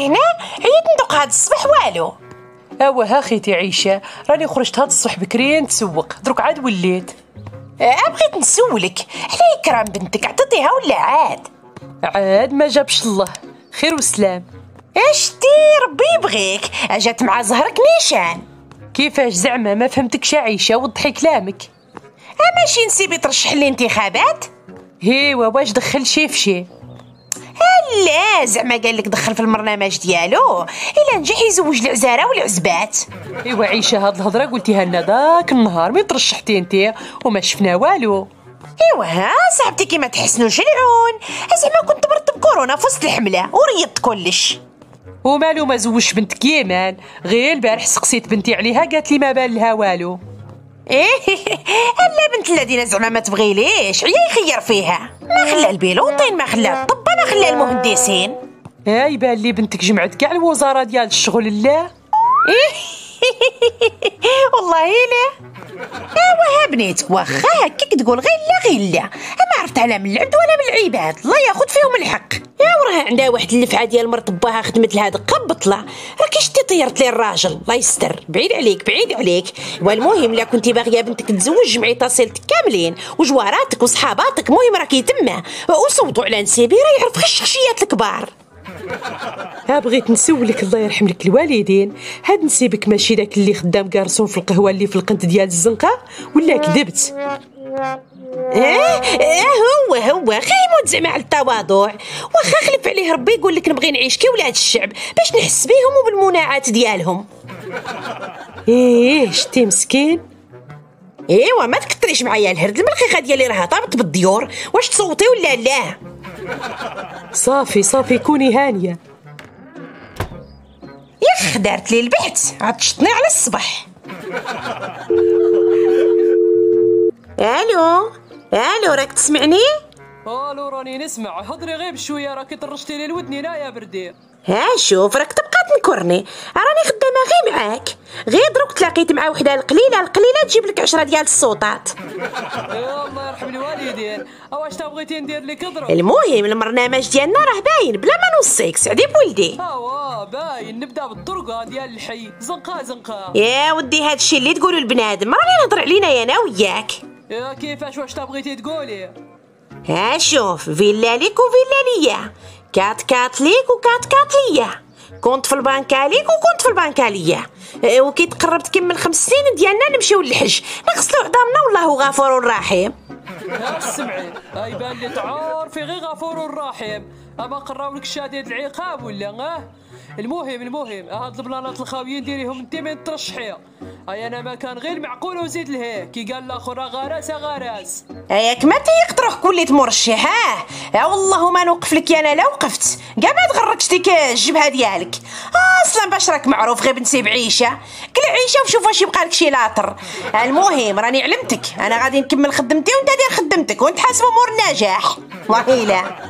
هنا عيد ندوق هاد الصباح والو. اوا اخيتي عيشه، راني خرجت هاد الصبح بكري نتسوق، دروك عاد وليت. بغيت نسولك على كرام بنتك، عطيتيها ولا عاد ما جابش الله، خير وسلام. اشتي ربي يبغيك، اجات مع زهرك نيشان. كيفاش زعما؟ ما فهمتكش عيشه، وضحي كلامك. ماشي نسيبي ترشح لي انتخابات؟ هيوا واش دخل شي في شي؟ لا زعما قال لك دخل في البرنامج ديالو الا نجح يزوج العزاره والعزبات. ايوا عيشه، هاد الهضره قلتيها لنا داك النهار ملي ترشحتي انت وما شفنا والو. ايوا صاحبتي كيما تحسنوش العون، زعما كنت مرضت بكورونا في وسط الحمله وريضت كلش. ومالو ما زوجش بنتك يمان؟ غير البارح سقسيت بنتي عليها قالت لي ما بان لها والو. لا بنت الذين زعما ما تبغي ليش عيا يخير فيها، ما خلى البيلوطين، ما خلى الطب، ما خلى المهندسين. يبان لي بنتك جمعت كاع الوزاره ديال الشغل. لا والله لا. وها بنيتك واخا هكاك تقول غير لا ما عرفتها لا من العبد ولا من العباد، الله ياخذ فيهم الحق. وراه عندها واحد اللفعه ديال مرت باها خدمت لها دقه بطله، راكي شتي طيرت لي الراجل، الله يستر، بعيد عليك. والمهم لا كنتي باغيه بنتك تتزوج جمعي تصيلتك كاملين وجواراتك وصحاباتك، المهم راكي تما، وصوتوا على نسيبي راه يعرف غير الشخصيات الكبار. بغيت نسولك الله يرحم لك الوالدين، هاد نسيبك ماشي داك اللي خدام كارسون في القهوه اللي في القنت ديال الزنقه ولا كذبت؟ هو خيموت زعما على التواضع، واخا خلف عليه ربي يقول لك نبغي نعيش كي ولاد الشعب باش نحس بيهم وبالمناعات ديالهم. شتي مسكين. ايوا ما تكثريش معايا الهرد، الملخيخه ديالي راها طابت بالديور، واش تصوتي ولا لا؟ صافي كوني هانيه. يخ دارت لي البحث، عطشتني على الصبح. الو راك تسمعني؟ الو راني نسمع، هضري غير بشويه، راكي طرشتي لي الودني لا يا بردي. شوف راك تبقى تنكرني، راني خدامه غير معاك، غير دروك تلاقيت مع وحده القليله تجيب لك 10 ديال الصوتات. الله يرحم الوالدين، واش تبغيتي ندير لك اضرب؟ المهم البرنامج ديالنا راه باين بلا ما نوصيك، سعدي بولدي. باين، نبدا بالطرقه ديال الحي، زنقه. يا ودي هادشي اللي تقولوا البنادم راني نهضر علينا انا وياك. كيفاش واش تبغيتي تقولي؟ شوف، فيلا ليك وفيلا ليا، كات ليك وكات ليا، كنت في البنكه ليك وكنت في البنكه ليا، وكي تقرب تكمل 5 سنين ديالنا نمشيو للحج نغسلوا عظامنا والله غفور رحيم. سمعي، يبان لي تعرفي غير غفور رحيم، اما قراولك شديد العقاب ولا المهم هاد البلانات الخاويين ديريهم انت من ترشحيها. انا ما كان غير معقول وزيد لهيك، كي قال الاخر غراس ياك ما تيق تروح كليت مرشح. والله ما نوقف لك انا، لا وقفت كاع ما تغركش ديك الجبهه ديالك، اصلا باش راك معروف غير بنسيب عيشه، كل عيشه وشوف واش يبقى لك شي لاطر. المهم راني علمتك، انا غادي نكمل خدمتي وانت دير خدمتك ونتحاسب امور النجاح. والله لا.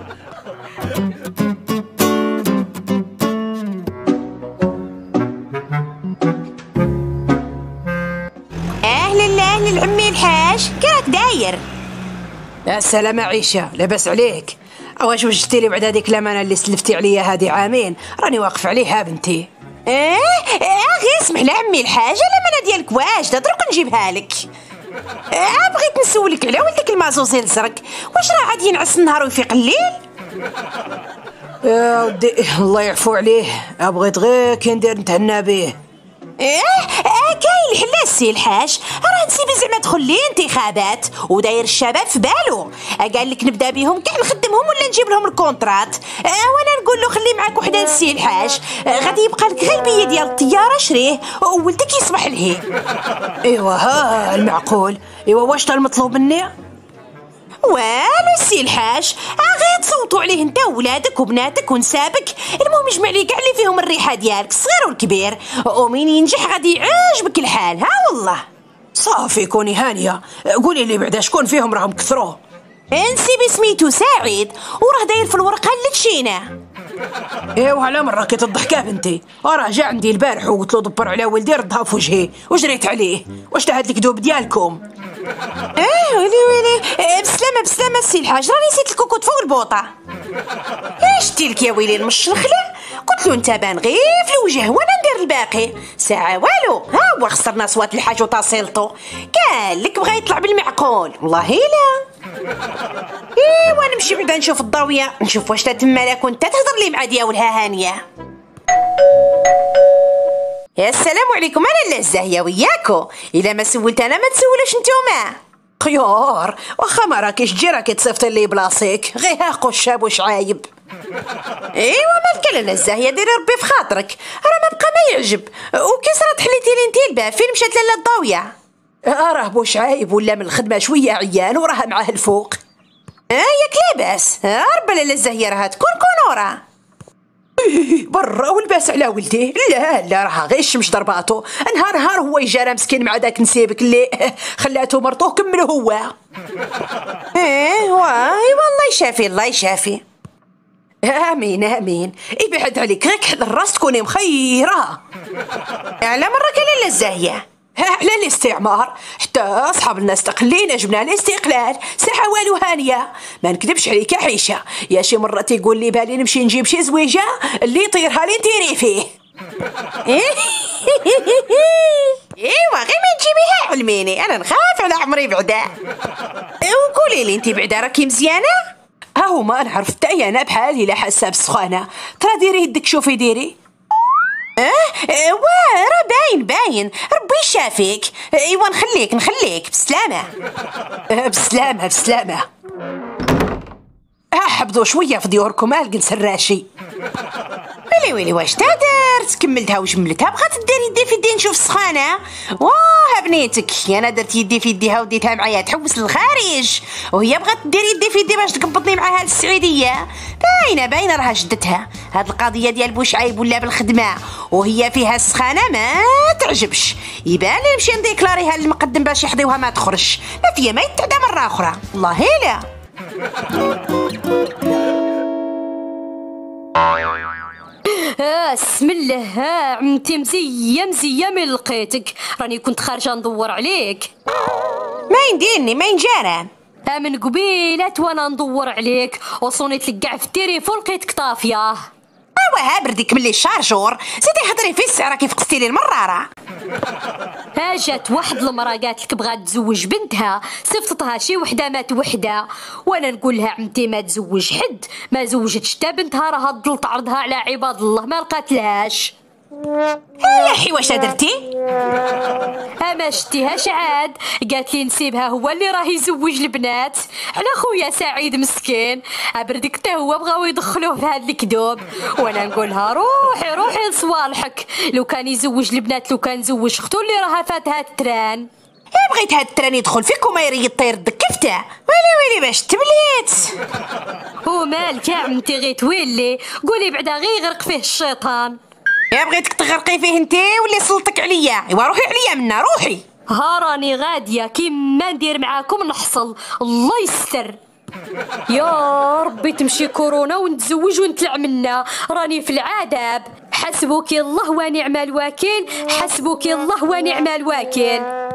اهلا العمي الحاج، كيراك داير؟ السلام عيشه، لاباس عليك؟ واش وجدتي لي بعد هذيك الامانه اللي سلفتي عليا هذه عامين؟ راني واقف عليها بنتي. غير اسمح لي عمي الحاج، الامانه ديالك واجده، دروك نجيبها لك. بغيت نسولك على ولدك المازوزي الزرق، واش راه عاد ينعس النهار ويفيق الليل؟ يا ودي الله يعفو عليه، بغيت غير كي ندير نتهنى به. كاين الحل السي الحاج، راه نسيبي زعما تدخل لي انتخابات وداير الشباب في بالو، قال لك نبدا بهم كاع نخدمهم ولا نجيب لهم الكونترات، وانا نقول له خلي معاك وحده السي الحاج، غادي يبقى لك غير البيه ديال الطياره شريه وولدك يصبح لهيه. ها المعقول. واش المطلوب مني؟ والو السي الحاج، غير تصوتوا عليه انت وولادك وبناتك ونسابك، المهم يجمع لي كاع اللي فيهم الريحه ديالك الصغير والكبير، ومين ينجح غادي يعجبك الحال. والله صافي كوني هانيه، قولي لي بعدا شكون فيهم راهم كثروا. نسيبي سميتو سعيد وراه داير في الورقه اللي تشينا. وعلى مرة كي تضحكاه بنتي، راه جا عندي البارح وقلت له دبر على ولدي ردها في وجهي وجريت عليه، واش تهد الكذوب ديالكم؟ ويلي بسلامه السي الحاج، راني نسيت الكوكوط فوق البوطه. شتي لك يا ويلي المشلخله، قلت له انت بان غير في الوجه وانا ندير الباقي. ساعه والو، ها هو خسرنا صوات الحاج وتصيلته. قال لك بغا يطلع بالمعقول، والله لا. ايوا نمشي بعدا نشوف الضاويه، نشوف واش تما لا كنت تهضر لي مع دياولها هانيه. يا السلام عليكم، انا لا الزاهيه وياكو. الا ما سولت انا ما تسولوش نتوما. خيار واخا ما راكيش تجي راكي تصيفطي لي بلاصيك، غير هاقو الشاب واش عايب. ايوا ما بكى لا الزاهيه، ديري ربي في خاطرك، راه ما بقى ما يعجب. وكي صرات حليتي لي انتي الباب، فين مشات لاله الضاويه؟ راه بوش عايب ولا من الخدمه شويه عيان وراها معاه الفوق. ياك لاباس، ربي لاله الزاهيه راها تكون كونوره. برا والباس على ولدي. لا راها غير الشمس ضرباتو، نهار هو يجارى مسكين مع داك نسيبك اللي خلاته مرتو كمل هو. واي والله يشافي الله يشافي. امين يبعد عليك، غير كحل الراس تكوني مخيره. على مرة لاله الزاهيه، على الاستعمار حتى اصحاب الناس تقلينا جبنا الاستقلال. ساحه والو هانيه، ما نكذبش عليك يا عيشه، يا شي مره تيقول لي بالي نمشي نجيب شي زويجه اللي يطيرها لي نديري فيه. ايوا غير ما تجيبيها علميني، انا نخاف على عمري بعدا. وقولي لي انت بعدا راكي مزيانه؟ هاو ما نعرف حتى انا بحالي لا حاسه بالسخانه. ترى ديري يدك شوفي ديري. راه باين ربي يشافيك. ايوا نخليك بسلامه. بسلامه. حبضوا شويه في ديوركم القن سراشي. ويلي واش تدرت؟ كملتها وجملتها، بغات دير يدي في يدي نشوف السخانه. واه بنيتك، انا درت يدي في يديها وديتها معايا تحوس للخارج، وهي بغات دير يدي في يدي باش تقبضني معاها للسعوديه. باينه راها شدتها. هاد القضيه ديال بوشعيب ولا بالخدمه وهي فيها السخانه ما تعجبش، يبان لي نمشي نديكلاريها للمقدم باش يحضيوها ما تخرج، ما فيا ما يتعدى مره اخرى والله لا. بسم الله. عمتي مزيه من لقيتك، راني كنت خارجه ندور عليك. ما ينديرني ما ينجارن. من قبيلات وانا ندور عليك وصونيت لك كاع في التليفون لقيتك طافيه. برديك ملي الشارجور زيدي هضري في السعره كيف قصتي لي المراره. جات واحد المراه قالت لك بغات تزوج بنتها، صفتها شي وحده مات وحده، وانا نقول لها عمتي ما تزوج حد، ما زوجتش حتى بنتها، راها تضل تعرضها على عباد الله ما لقاتلهاش. يا حي واش درتي؟ ما شتيهاش عاد، قالت لي نسيبها هو اللي راه يزوج البنات على خويا سعيد مسكين. بردك حتى هو بغاو يدخلوه في هاد الكذوب، وانا نقولها روحي لصوالحك، لو كان يزوج البنات لو كان زوج اختو اللي راها فاتها التران. بغيت هاد التران يدخل فيك وما يريد طير دكفته. ويلي باش تبليت. ومالك يا عمتي غير تولي قولي بعدا غير يغرق فيه الشيطان. بغيتك تغرقي فيه انتي واللي سلطك عليا. روحي عليا منا روحي. راني غاديه كيما ندير معاكم نحصل الله يستر. يا ربي تمشي كورونا ونتزوج ونطلع منا، راني في العذاب. حسبك الله ونعم الوكيل، حسبك الله ونعم الوكيل.